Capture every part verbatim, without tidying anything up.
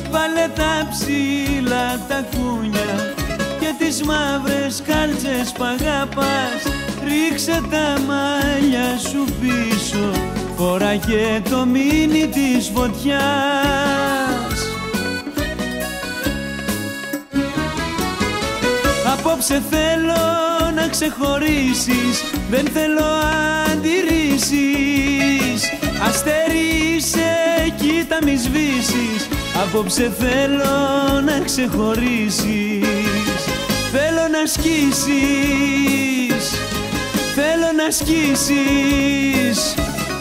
Βάλε τα ψηλά τα κούνια και τις μαύρες κάλτσες π' αγάπας. Ρίξε τα μαλλιά σου πίσω, φοράγε το μήνυ της φωτιάς. Απόψε θέλω να ξεχωρίσεις, δεν θέλω αντιρρήσεις. Αστέρι είσαι, κοίτα μη σβήσεις, απόψε θέλω να ξεχωρίσεις. Θέλω να σκίσεις, θέλω να σκίσεις.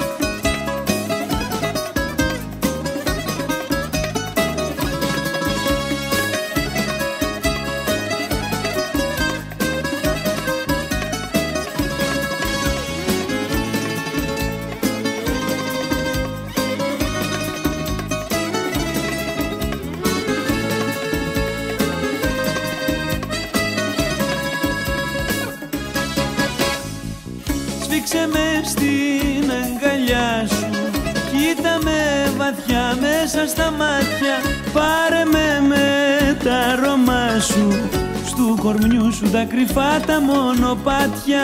Σφίξε με στην αγκαλιά σου, κοίτα με βαθιά μέσα στα μάτια. Πάρε με με τα αρώμα σου, στου κορμιού σου τα κρυφά τα μονοπάτια.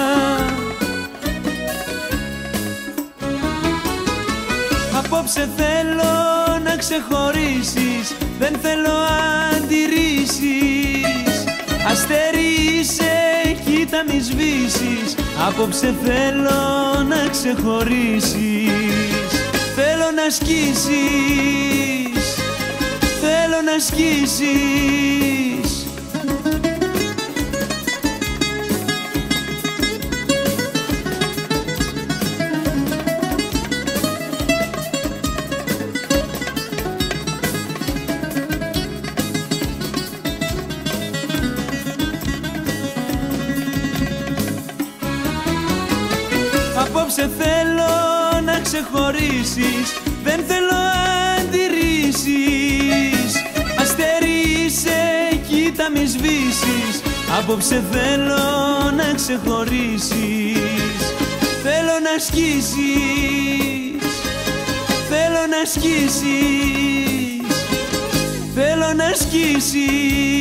Απόψε θέλω να ξεχωρίσεις, δεν θέλω αντιρρήσεις. Αστέρι είσαι, κοίτα μη σβήσεις, απόψε θέλω να ξεχωρίσεις. Θέλω να σκίσεις, θέλω να σκίσεις. Απόψε θέλω να ξεχωρίσεις, δεν θέλω αντιρρήσεις. Αστέρι είσαι, κοίτα μη σβήσεις, απόψε θέλω να ξεχωρίσεις. Θέλω να σκίσεις, θέλω να σκίσεις, θέλω να σκίσεις.